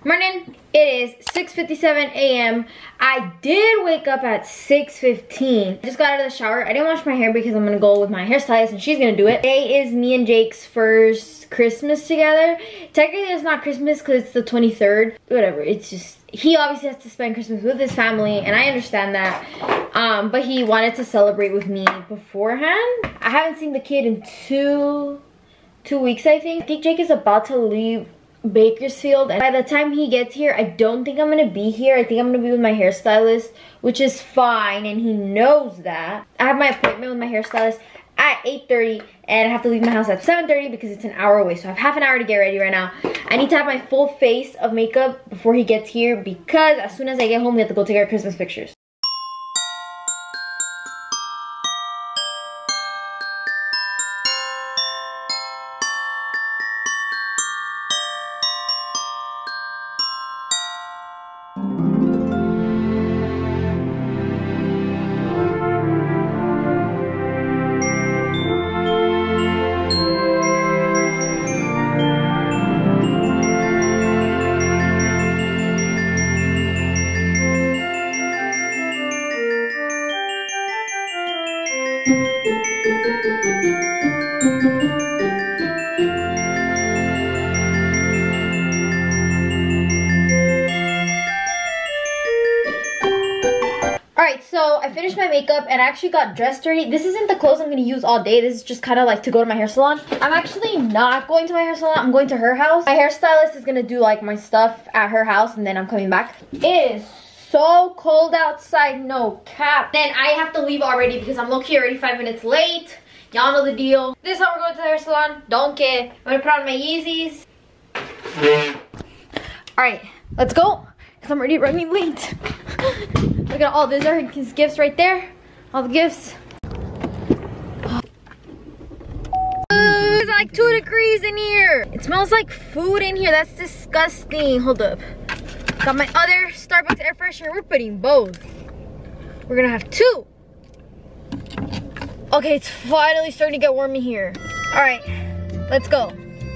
Morning. It is 6:57 a.m. I did wake up at 6:15. Just got out of the shower. I didn't wash my hair because I'm gonna go with my hairstylist and she's gonna do it. Today is me and Jake's first Christmas together. Technically it's not Christmas because it's the 23rd. Whatever, it's just, he obviously has to spend Christmas with his family and I understand that. But he wanted to celebrate with me beforehand. I haven't seen the kid in two weeks, I think. I think Jake is about to leave Bakersfield, and by the time he gets here, I don't think I'm gonna be here. I think I'm gonna be with my hairstylist, which is fine, and he knows that. I have my appointment with my hairstylist at 8:30, and I have to leave my house at 7:30 because it's an hour away, so I have half an hour to get ready right now. I need to have my full face of makeup before he gets here because as soon as I get home, we have to go take our Christmas pictures. Alright, so I finished my makeup and I actually got dressed already. This isn't the clothes I'm going to use all day. This is just kind of like to go to my hair salon. I'm actually not going to my hair salon. I'm going to her house. My hairstylist is going to do like my stuff at her house and then I'm coming back. It is so cold outside, no cap. Then I have to leave already because I'm low-key already 5 minutes late. Y'all know the deal. This is how we're going to the hair salon. Don't care. I'm going to put on my Yeezys. Alright, let's go because I'm already running late. Look at all, these are his gifts right there. All the gifts. It's like 2 degrees in here. It smells like food in here. That's disgusting. Hold up. Got my other Starbucks air freshener. We're putting both. We're gonna have 2. Okay, it's finally starting to get warm in here. All right, let's go.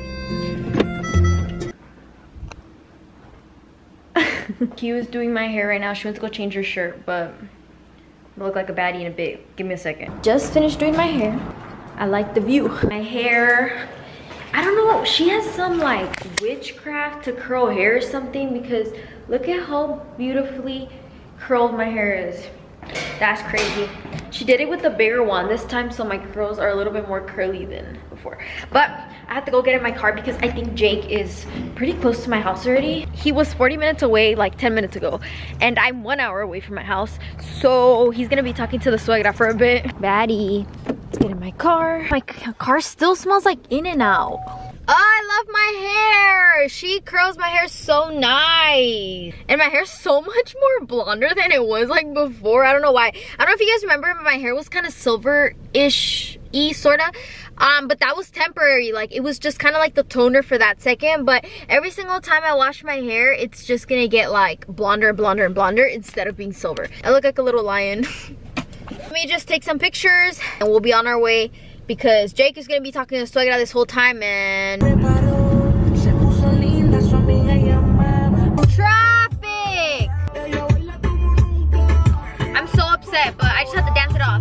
He was doing my hair right now. She went to go change her shirt, but I look like a baddie in a bit. Give me a second. Just finished doing my hair. I like the view. My hair, I don't know, she has some like witchcraft to curl hair or something because look at how beautifully curled my hair is. That's crazy. She did it with the bigger one this time, so my curls are a little bit more curly than before. But I have to go get in my car because I think Jake is pretty close to my house already. He was 40 minutes away like 10 minutes ago, and I'm 1 hour away from my house. So he's gonna be talking to the suegra for a bit. Baddie, let's get in my car. My car still smells like In-N-Out. Oh, I love my hair. She curls my hair so nice. And my hair's so much more blonder than it was like before. I don't know why. I don't know if you guys remember, but my hair was kind of silver-ish-y, sorta. But that was temporary. Like, it was just kind of like the toner for that second. But every single time I wash my hair, it's just gonna get like blonder and blonder and blonder instead of being silver. I look like a little lion. Let me just take some pictures and we'll be on our way, because Jake is gonna be talking to suegra this whole time and traffic. I'm so upset, but I just have to dance it off.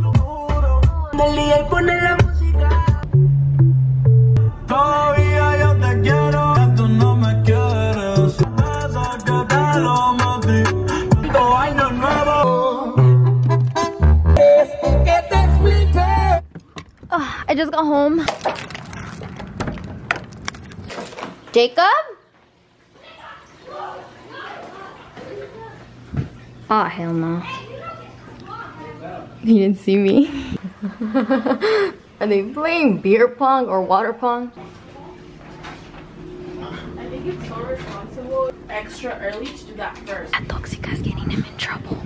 I just got home. Jacob? Oh, hell no. He didn't see me. Are they playing beer pong or water pong? I think it's so responsible extra early to do that first. That toxica's getting him in trouble.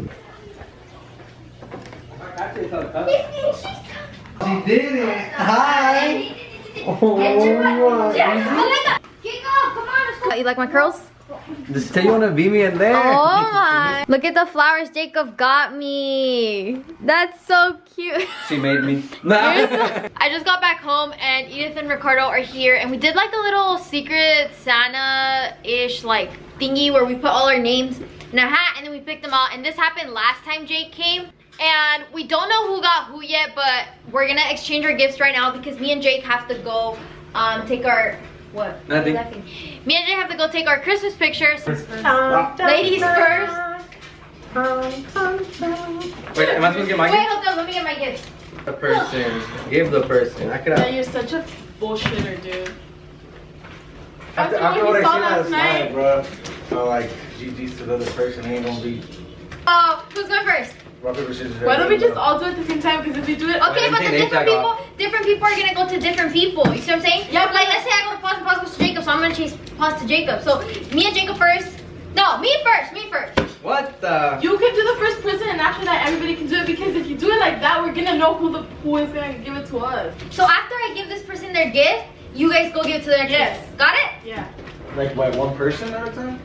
She did it! Hi! Oh my god! You like my curls? Just say you wanna beat me and then. Oh my. Look at the flowers Jacob got me. That's so cute. She made me. I just got back home and Edith and Ricardo are here and we did like a little secret Santa-ish like thingy where we put all our names in a hat and then we picked them out, and this happened last time Jake came. And we don't know who got who yet, but we're gonna exchange our gifts right now because me and Jake have to go take our what? Nothing. Me and Jake have to go take our Christmas pictures. Ladies first. Wait, am I supposed to get my Wait, gift? hold on, let me get my gift. The person. Give the person. I could Yeah, have. you're such a bullshitter, dude. After what what we I saw seen last last night, bro. Like, GG's to the other person ain't gonna be. Oh, who's going first? Rock, paper, scissors, Why don't we just bro. all do it at the same time? Because if we do it, Okay, but the name tag off. different people are gonna go to different people. You see what I'm saying? Yeah, Like let's say I go to Pause and Pause goes to Jacob, so I'm gonna chase Pause to Jacob. So me and Jacob first. No, me first. What the? you can do the first person, and after that, everybody can do it. Because if you do it like that, we're gonna know who is gonna give it to us. So after I give this person their gift, you guys go give it to their Yes. gift. Got it? Yeah. Like, by one person at a time?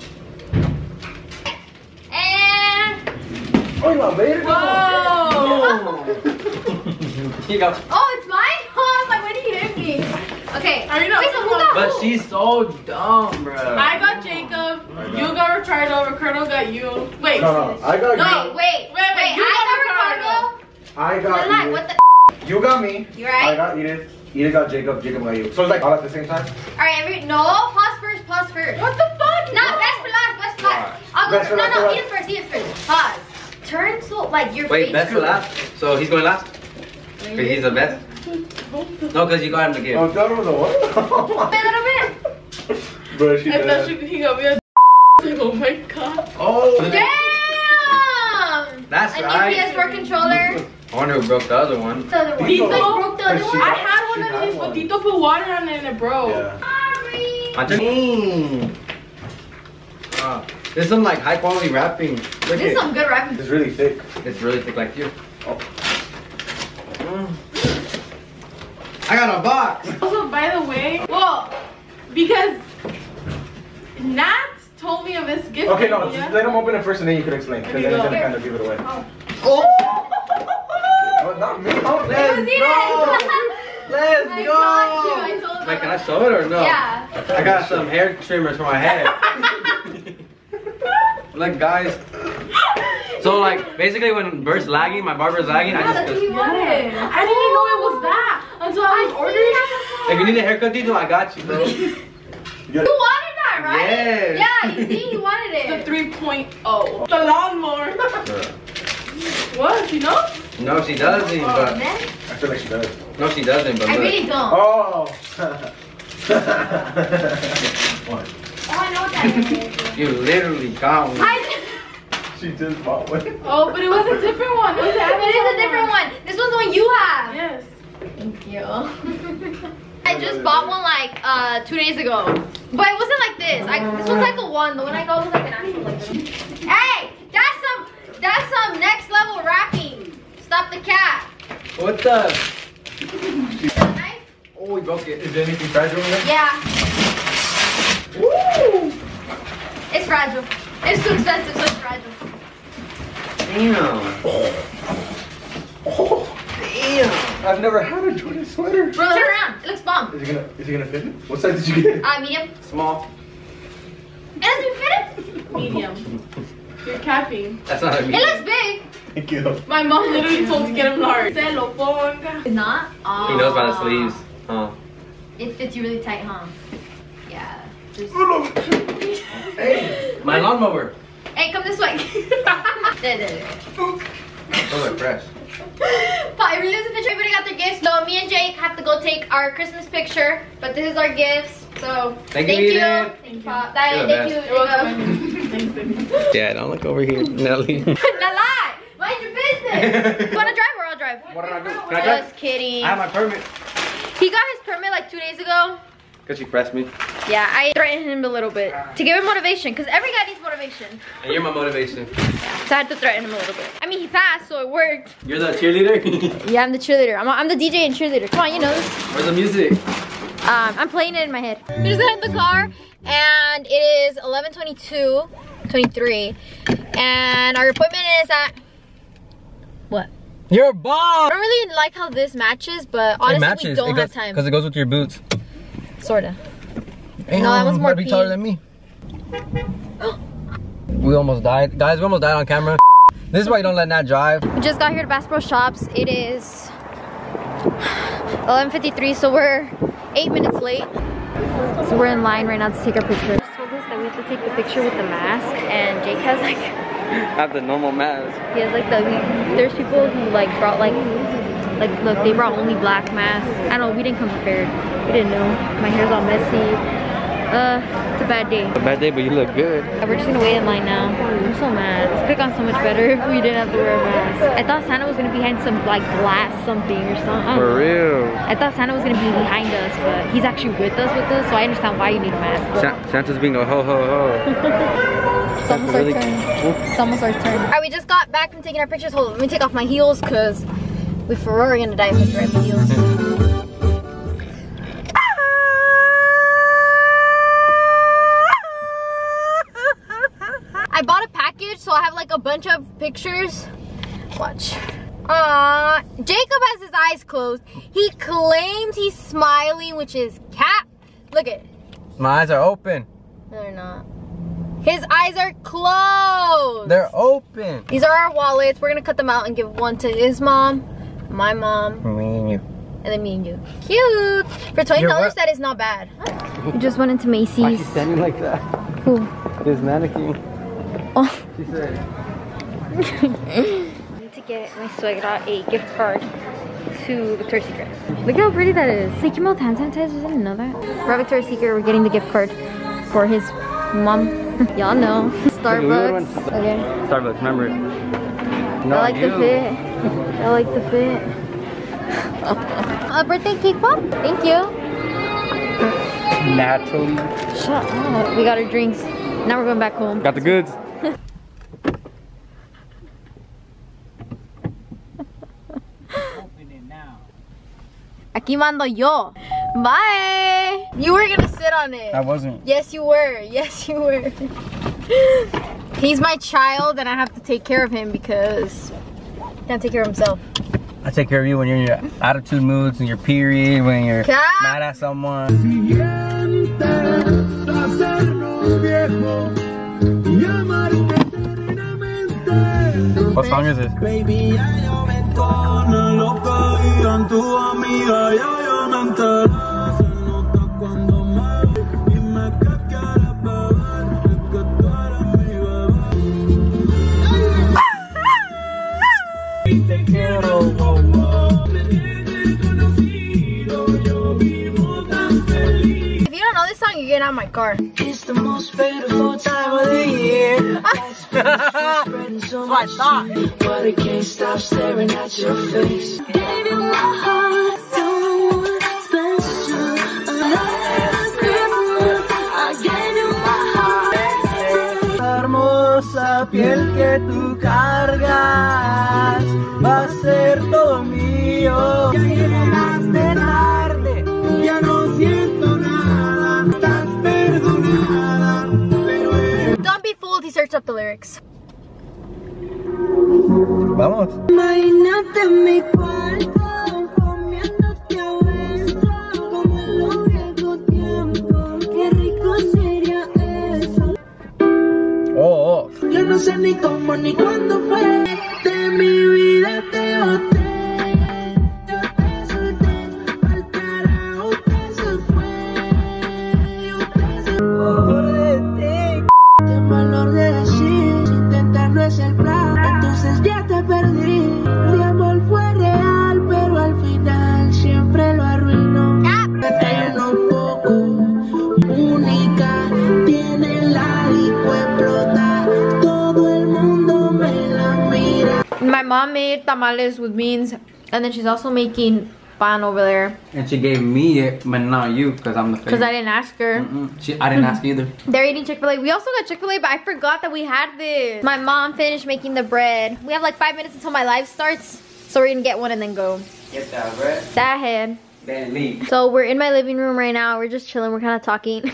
And Oh, you want later? Whoa! He got. oh, it's mine? Oh, my when he hit me. Okay. Are you not- Wait, so who got But who? she's so dumb, bro. I got Jacob. You got Ricardo got you. Wait. No, I got No, you. wait. you I got got Ricardo. I got Relax, Edith. what the? You got me. You right? I got Edith. Edith got Jacob. Jacob got you. So it's like all at the same time? Alright, no, pause first. What the fuck? Not best for last. Alright. I'll go Best for no, last, no, alright. Edith first. Pause. Turn so like your Wait, face. best for last? So he's going last? Cause he's the best? No, cause you got him the gift. Oh, that was a what? A little bit. Bro, she I thought did. he got me a like, oh my god. Oh, Damn! That's An right. EPS Pro controller. I wonder who broke the other one. The other one. Tito. You guys broke the other She one? I got- had one she of had these, but one. Tito put water on it and it broke. Yeah. Sorry. There's some like high quality wrapping. Look This is at some good rapping. It's really thick. it's really thick like you. Oh. I got a box. Also, by the way, well, because Nat told me of this gift. Okay, no, idea. just let him open it first and then you can explain. Because Okay, then he's go. gonna kind of give it away. Oh, Oh, not me. Oh, let's It was go. Let's I go. got you. I told Wait, can them. I show it or no? Yeah. I got some hair trimmers for my head. Look, guys. So like, basically when Bert's lagging, my barber's lagging, I Yeah, that's what just. you wanted. I didn't know it was that until I was ordering. If you need a haircut, Tito, I got you, bro. You wanted that, right? Yes. Yeah, you see, he wanted The it. 3.0. The lawnmower. What? You know? No, she doesn't, but Man, I feel like she does. no, she doesn't, but I look. really don't. Oh. What? Oh, I know what that is. You literally got one. She just bought one. Oh, but it was a different one. It was It is a different one. This one's the one you have. Yes. Thank you. I just bought one like 2 days ago, but it wasn't like this. This one's like a one. The one I got was like an actual like this. Hey, that's some next level wrapping. Stop the cat. What the? The knife? Oh, we broke it. Is there anything fragile in there? Yeah. Woo! It's fragile. It's too expensive, so it's fragile. Damn. Oh, Damn. I've never had a Jordan sweater. Bro, turn around. It looks bomb. Is it gonna fit me? What size did you get? Medium. Small. It doesn't fit. Medium. You're capping. That's not a It medium. looks big. Thank you. My mom literally told me to get him large. Se lo ponga. It's not. He knows by the sleeves. Huh? It fits you really tight, huh? Yeah. Hey. My lawnmower. Hey, come this way. There. Those are fresh. I really lose a picture. Everybody got their gifts. So me and Jake have to go take our Christmas picture. But this is our gifts. So Thank you, Edith. Thank you. Pop. You're the Thank you. You're welcome. Thanks, baby. Yeah, don't look over here, Nelly. Not lie. Mind your business. You wanna drive or I'll drive? What did I do? Can I drive? Just kidding. I have my permit. He got his permit like 2 days ago. Cause she pressed me. Yeah, I threatened him a little bit to give him motivation, because every guy needs motivation. And you're my motivation. So I had to threaten him a little bit. I mean, he passed, so it worked. You're the cheerleader? Yeah, I'm the cheerleader. I'm the DJ and cheerleader. Come on, you know this. Where's the music? I'm playing it in my head. We just got in the car and it is 11:22, 23, and our appointment is at what? You're a bomb. I don't really like how this matches, but honestly we don't have time. Because it goes with your boots. Sorta. No, that was more be taller than me. We almost died. Guys, we almost died on camera. This is why you don't let Nat drive. We just got here to Bass Pro Shops. It is 11:53, so we're 8 minutes late. So we're in line right now to take our picture. Just told us that we have to take the picture with the mask, and Jake has like have the normal mask. he has like there's people who like brought like look, they brought only black masks. I don't know, we didn't come prepared. We didn't know. My hair's all messy. It's a bad day. A bad day, but you look good. We're just gonna wait in line now. I'm so mad. This could've gone so much better if we didn't have to wear a mask. I thought Santa was gonna be behind some like glass something or something. For real. I thought Santa was gonna be behind us, but he's actually with us, so I understand why you need a mask. Santa's being a ho ho ho. It's almost our turn. It's almost our turn. Alright, we just got back from taking our pictures. Hold on, let me take off my heels because we're for real gonna die if we wear my heels. I bought a package, so I have like a bunch of pictures. Watch. Jacob has his eyes closed. He claims he's smiling, which is cap. Look at it. My eyes are open. No, they're not. His eyes are closed. They're open. These are our wallets. We're gonna cut them out and give one to his mom, my mom, Me and you. and then me and you. Cute. For $20, that is not bad. We just went into Macy's. Why is she standing like that? Who? This mannequin. Oh. She said. I need to get my suegra a gift card to Victoria's Secret. Look how pretty that is. They came out with hand sanitizer. I didn't know that. We're at Victoria's Secret. We're getting the gift card for his mom. Y'all know. Starbucks. Okay. Starbucks, remember it. No, I like the fit. I like the fit. A birthday cake pop? Thank you. Natalie. Shut up. We got our drinks. Now we're going back home. Got the goods. Aquí mando yo. Bye. You were gonna sit on it. I wasn't. Yes, you were. Yes, you were. He's my child, and I have to take care of him because he can't take care of himself. I take care of you when you're in your attitude moods and your period, when you're mad at someone. What song is this? Baby, If you don't know this song, you get out of my car. It's the most beautiful time of the year. So I thought, but I can't stop staring at your face. Gave you my heart, someone special. Last Christmas, I gave you my heart. La hermosa piel que tú cargas va a ser todo mío. Ya llegaste tarde, ya no siento nada, estás perdonada. Don't be fooled, he searched up the lyrics. Vamos. Imagínate mi cuarto, comiéndote a besos, como en los viejos tiempos. Qué rico sería eso. Oh, oh. Yo no sé ni cómo ni cuándo fue. De mi vida te boté. Yo te solté, al carajo usted se fue. Usted se fue. Qué valor de decir, si intentar no es el plan, entonces ya te perdí. Mi amor fue real, pero al final siempre lo arruinó. Me freno un poco, única, tiene la disco explota. Todo el mundo me la mira. My mom made tamales with beans, and then she's also making pan over there. And she gave me it, but not you, because I'm the favorite. Because I didn't ask her. I didn't ask either. They're eating Chick-fil-A. We also got Chick-fil-A, but I forgot that we had this. My mom finished making the bread. We have like 5 minutes until my live starts, so we're gonna get one and then go. Get that bread. That head. Then leave. So we're in my living room right now. We're just chilling. We're kind of talking.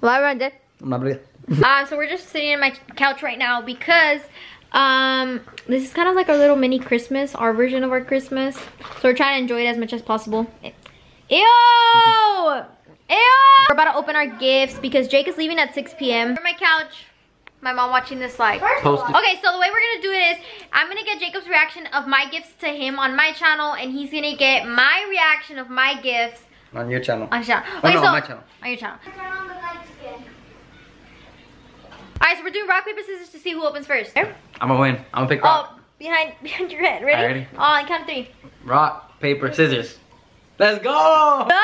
So we're just sitting in my couch right now because this is kind of like our little mini Christmas, our version of our Christmas. So we're trying to enjoy it as much as possible. Ew! Ew! We're about to open our gifts because Jake is leaving at 6 p.m. On my couch. My mom watching this like. Okay, so the way we're gonna do it is I'm gonna get Jacob's reaction of my gifts to him on my channel, and he's gonna get my reaction of my gifts on your channel. on his channel. Oh, Okay, no, so on my channel. On your channel. Alright, so we're doing rock, paper, scissors to see who opens first. I'm gonna win. I'm gonna pick rock. Oh, behind your head. Ready? Ready. On count of 3. Rock, paper, scissors. Let's go! No!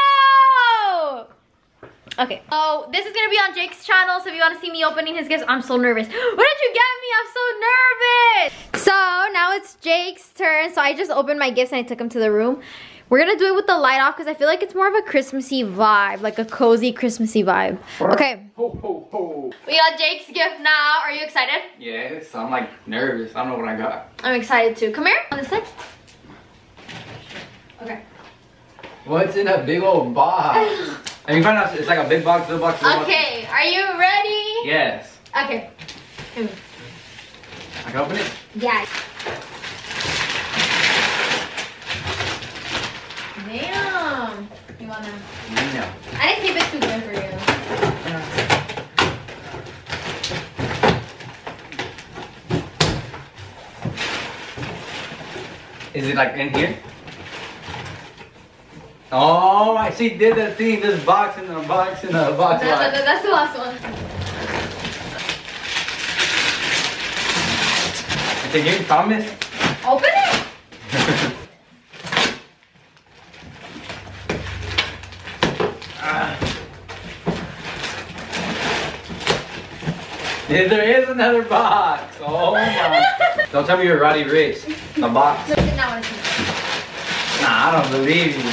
Okay, so this is gonna be on Jake's channel, so if you want to see me opening his gifts, I'm so nervous. What did you get me? I'm so nervous! So now it's Jake's turn, so I just opened my gifts and I took them to the room. We're gonna do it with the light off because I feel like it's more of a Christmassy vibe, like a cozy Christmassy vibe. Okay. Ho, ho, ho. We got Jake's gift now. Are you excited? Yes, I'm like nervous. I don't know what I got. I'm excited too. Come here, on this side. Okay. What's in a big old box? And you find out it's like a big box, little box, little box. Okay, are you ready? Yes. Okay. I can open it? Yeah. Damn. You wanna? No. I didn't keep it too good for you. Is it like in here? Oh, she did the thing. This box and a box and a box. That's the last one. It's a game, Thomas. Open it. There is another box. Oh my. Don't tell me you're Roddy Rich. The box. Look, now I see. Nah, I don't believe you.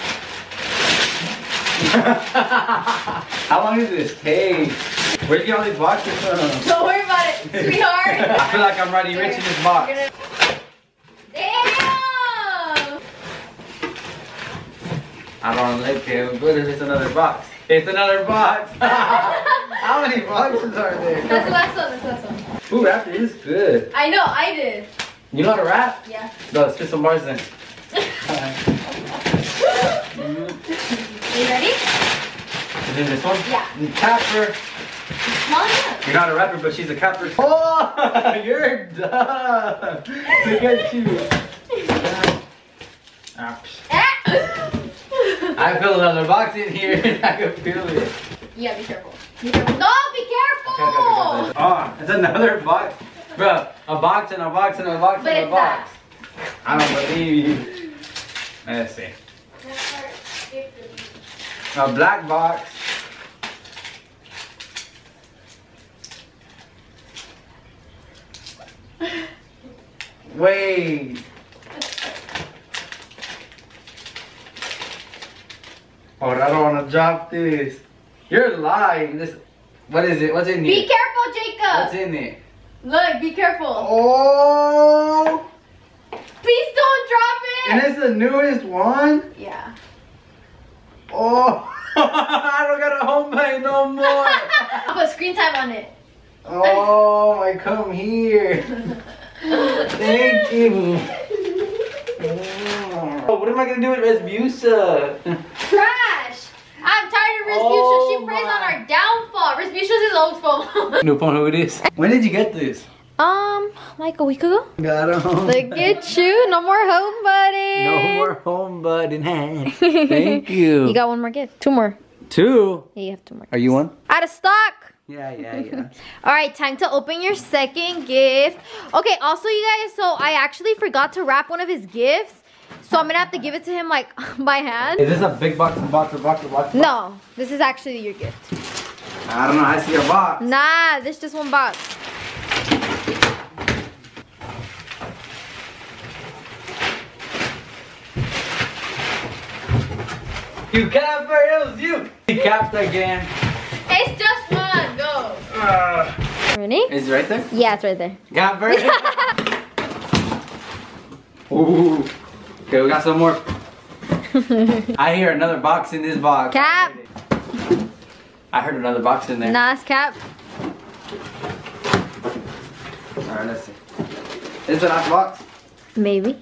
How long does this take? Where'd you get all these boxes from? Don't worry about it, sweetheart. I feel like I'm Roddy Rich in this box. Damn! I don't like him, but it's another box. It's another box. How many boxes are there? That's the last one, that's the last one. Ooh, wrapped is good. I know, I did. You know how to wrap? Yeah. No, let's get some bars then. Are you ready? Is it this one? Yeah. The capper. Small enough. You're not a rapper, but she's a capper. Oh, you're done. Look at you. Ouch. I feel another box in here. I can feel it. Yeah, be careful. Be careful. No, be careful! Oh, it's another box. Bro, a box and a box and a box But and a it's box. I don't believe you. Let's see. A black box. Wait. Oh, I don't want to drop this. You're lying. This. What is it? What's in here? Be careful, Jacob! What's in it? Look, be careful. Oh. Please don't drop it! And it's the newest one? Yeah. Oh. I don't got a home bag no more. I'll put screen time on it. Oh, I come here. Thank you. Oh, what am I gonna do with Respucia? Trash! I'm tired of Respucia. Oh She preys on my. our downfall. Respucia's his own fault. New phone, who it is? When did you get this? Like a week ago. Got a home. Look at you. No more home buddy. No more home button hand. Thank you. You got one more gift. 2 more. 2? Yeah, you have 2 more. Are you one? Out of stock. Yeah. All right, time to open your second gift. Okay, also you guys, so I actually forgot to wrap one of his gifts. So I'm gonna have to give it to him like by hand. Is this a big box? No, this is actually your gift. I don't know, I see a box. Nah, this is just one box. You capped, it was you. You capped again. It's just one, go. Ready? Is it right there? Yeah, it's right there. Gapper. Ooh. Okay, we got some more. I hear another box in this box. Cap. I heard another box in there. Nah, it's Cap. Alright, let's see. Is it not box? Maybe.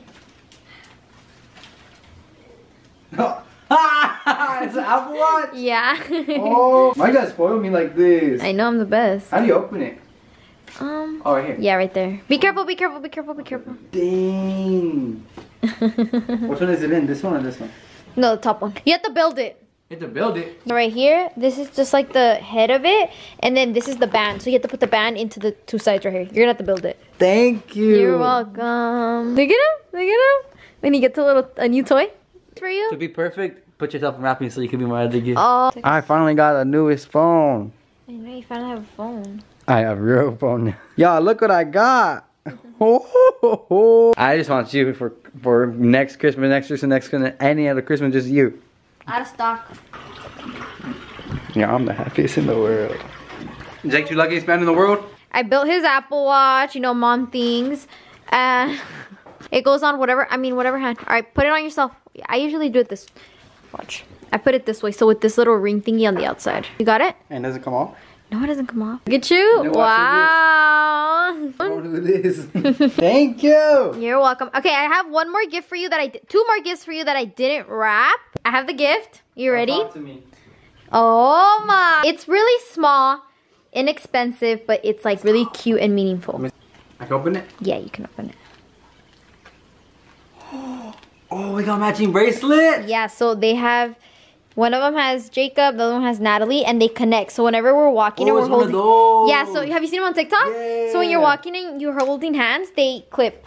No. It's an Apple Watch? Yeah. Oh, why you guys spoil me like this? I know I'm the best. How do you open it? Oh, right here. Yeah, right there. Be careful, be careful, be careful, be careful. Dang. Which one is it in? This one or this one? No, the top one. You have to build it. You have to build it. Right here, this is just like the head of it, and then this is the band. So you have to put the band into the two sides right here. You're gonna have to build it. Thank you. You're welcome. Look at him, look at him. When he gets a new toy for you. To be perfect, put yourself in wrapping so you can be my other gift. Oh. I finally got a newest phone. I know you finally have a phone. I have a real phone now. Y'all, look what I got. I just want you for next Christmas, any other Christmas, just you. Out of stock. Yeah, I'm the happiest in the world. Jake, you luckiest man in the world? I built his Apple Watch, you know, mom things. It goes on whatever hand. All right, put it on yourself. I usually do it this, watch. I put it this way, so with this little ring thingy on the outside. You got it? And does it come off? No, it doesn't come off. Look at you. Wow. Oh, look at this. Thank you. You're welcome. Okay, I have one more gift for you two more gifts for you that I didn't wrap. I have the gift. You ready? Talk to me. Oh my. It's really small, inexpensive, but it's like really cute and meaningful. I can open it? Yeah, you can open it. Oh, we got matching bracelets. Yeah, so they have, one of them has Jacob, the other one has Natalie, and they connect. So whenever we're walking and we're holding, yeah. So have you seen them on TikTok? Yeah. So when you're walking and you're holding hands, they clip.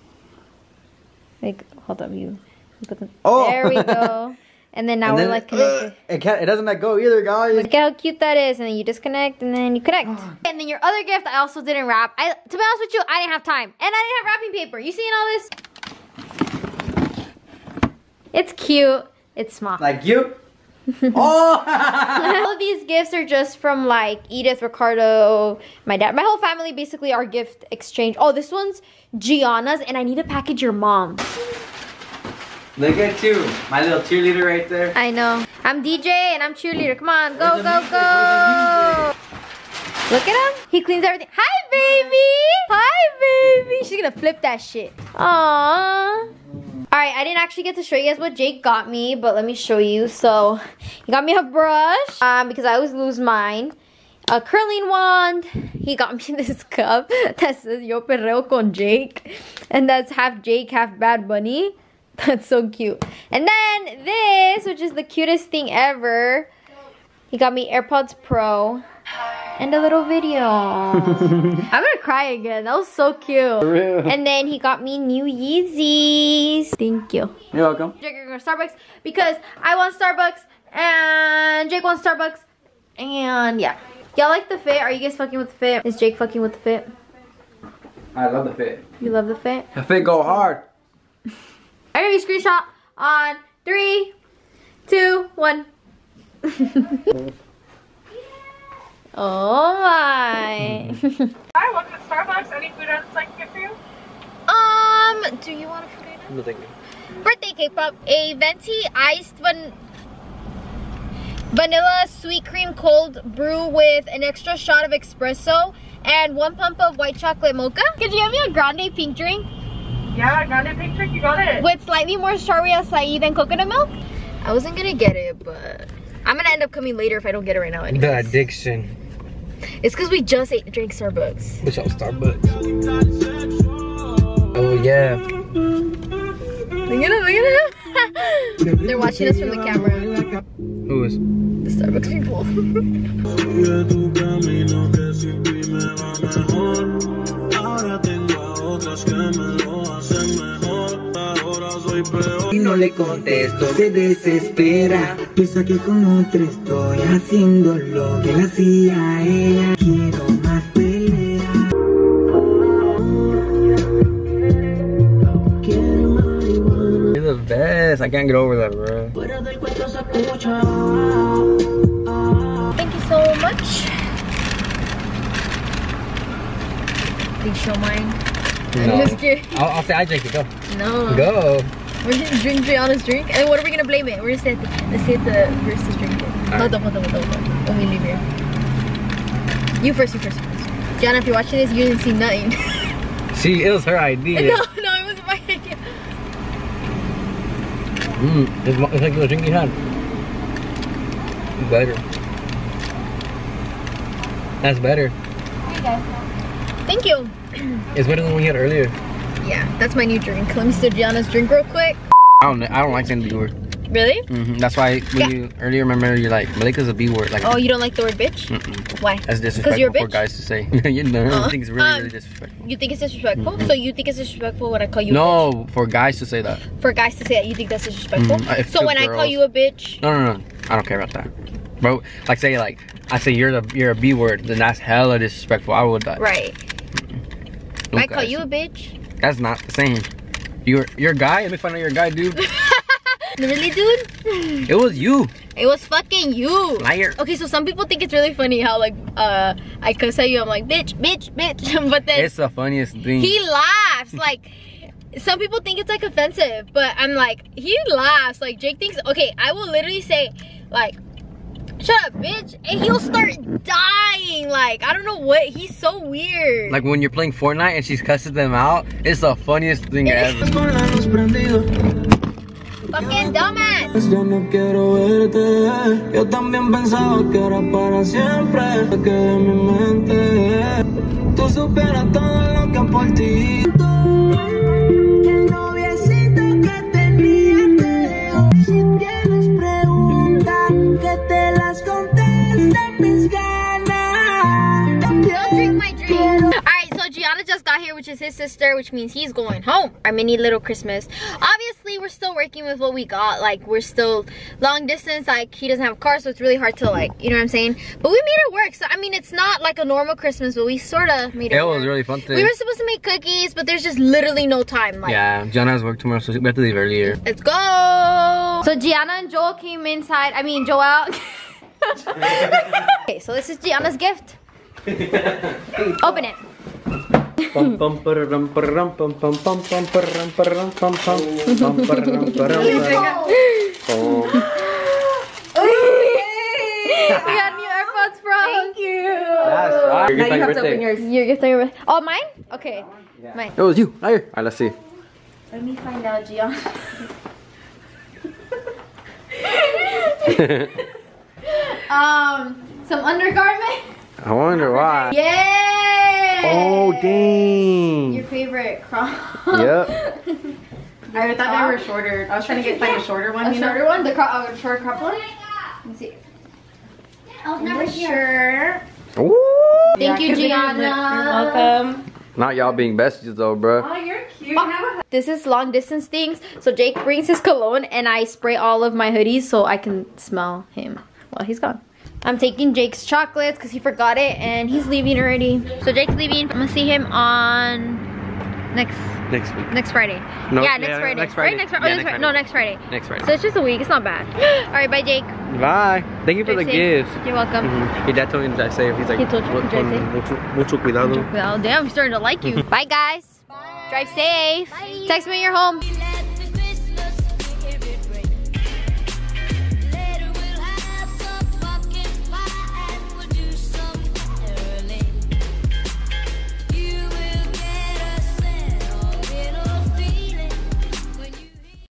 Like, hold up, you put them. Oh. There we go. And then now we're like connected. It doesn't let go either, guys. Look at how cute that is. And then you disconnect and then you connect. And then your other gift, I also didn't wrap. To be honest with you, I didn't have time, and I didn't have wrapping paper. You seeing all this? It's cute. It's small. Like you? Oh! All of these gifts are just from like Edith, Ricardo, my dad. My whole family basically are gift exchange. Oh, this one's Gianna's, and I need to package your mom. Look at you. My little cheerleader right there. I know. I'm DJ and I'm cheerleader. Come on, go, go, go. Look at him. He cleans everything. Hi, baby. Hi, baby. She's gonna flip that shit. Aww. Alright, I didn't actually get to show you guys what Jake got me, but let me show you. So, he got me a brush, because I always lose mine. A curling wand. He got me this cup that says Yo Perreo con Jake. And that's half Jake, half Bad Bunny. That's so cute. And then this, which is the cutest thing ever. He got me AirPods Pro. And a little video. I'm gonna cry again. That was so cute. For real. And then he got me new Yeezys. Thank you. You're welcome. Jake are going to Starbucks because I want Starbucks and Jake wants Starbucks. And yeah. Y'all like the fit? Are you guys fucking with the fit? Is Jake fucking with the fit? I love the fit. You love the fit? The fit go hard. I'm gonna be screenshot on 3, 2, 1. Oh my. Hi, welcome to Starbucks. Any food items I can get for you? Do you want a food item? No, thank you. Birthday cake pop. A venti iced vanilla sweet cream cold brew with an extra shot of espresso and 1 pump of white chocolate mocha. Could you give me a grande pink drink? Yeah, grande pink drink, you got it. With slightly more strawberry acai than coconut milk? I wasn't gonna get it, but I'm gonna end up coming later if I don't get it right now anyways. The addiction. It's because we just drank Starbucks. Which was Starbucks. Oh yeah. Look at him, look at him. They're watching us from the camera. Who is? The Starbucks people. Y no le contesto, se desespera. Piensa que con otro estoy haciendo lo que le hacía a ella. Quiero más pelea. Quiero marihuana. You're the best. I can't get over that, bro. Fuera del cuento se escucha. Thank you so much. Please show mine. No. I'm just kidding. I'll say I drink it. Go. No. Go. We're gonna drink Gianna's drink. And what are we gonna blame it? We're gonna let's say the versus drink it. Hold on. When we leave here. You first. Gianna, if you're watching this, you didn't see nothing. See, it was her idea. No, it wasn't my idea. It's like the drink you had. Better. That's better. Thank you. It's better than what we had earlier. Yeah, that's my new drink. Let me stir Gianna's drink real quick. I don't like saying the B word. Really? That's why when you earlier remember you're like Malika's a B word. Like, oh, you don't like the word bitch? Why? That's disrespectful 'Cause you're a for bitch? guys to say. You know, I think it's really disrespectful. You think it's disrespectful? So you think it's disrespectul when I call you a bitch? No, for guys to say that. For guys to say that, you think that's disrespectful? So when I call girls- you a bitch? No. I don't care about that. But I say you're a B word, then that's hella disrespectful. I would that. Right. Don't I call guys. you a bitch? That's not the same. You're a guy. Let me find out you're a guy, dude. Really, dude? It was you. It was fucking you. Liar. Okay, so some people think it's really funny how like I cuss at you. I'm like bitch. But then It's the funniest thing. he laughs. Like some people think it's like offensive, but I'm like he laughs. Like Jake thinks. Okay, I will literally say like, shut up, bitch, and he'll start dying. Like I don't know what. He's so weird. Like when you're playing Fortnite and she's cussing them out, it's the funniest thing ever. Fucking dumbass. Ya no quiero verte. Yo también pensaba que era para siempre. Que de mi mente tú supieras todo lo que por ti. El noviecito que tenía te dejó. Si tienes preguntas, que te las contesten mis ganas. Don't drink my drink. Alright, so Gianna just got here, which is his sister, which means he's going home. Our mini little Christmas. Obviously, we're still working with what we got. Like, we're still long distance. Like, he doesn't have a car, so it's really hard to, like, you know what I'm saying? But we made it work. So, I mean, it's not like a normal Christmas, but we sort of made it work. It was really fun today. We were supposed to make cookies, but there's just literally no time. Like, Yeah, Gianna has work tomorrow, so we have to leave earlier. let's go. So, Gianna and Joel came inside. I mean, Joel. Okay, so this is Gianna's gift. Open it. We got new AirPods, bro. Thank you. That's right. Now you have to open yours. Your gift on your birthday. Oh, mine? Okay. Mine. It was you. Liar. Alright, let's see. Let me find out, Gianna. Some undergarment. I wonder why. Yay! Oh, dang. Your favorite crop. Yep. I thought they were shorter. I was trying to get like a shorter one, A you know? shorter one? The short crop one? Let me see. I was never Sure. Ooh. Thank you, 'cause they have Gianna. You're welcome. Not y'all being besties though, bro. Oh, you're cute. Have a This is long distance things. So Jake brings his cologne and I spray all of my hoodies so I can smell him while he's gone. I'm taking Jake's chocolates because he forgot it and he's leaving already. So Jake's leaving. I'm gonna see him on next Friday. No, yeah, next yeah, Friday. next Friday. Right? Next Friday. Yeah, Oh, next Friday. No, next Friday. Next Friday. So it's just a week. It's not bad. All right, bye, Jake. Bye. Thank you for the Drive safe. gifts. You're welcome. Your dad told me to say, he's like, He told you to drive mucho cuidado. Well, damn, I'm starting to like you. Bye, guys. Drive safe. Text me when you're home.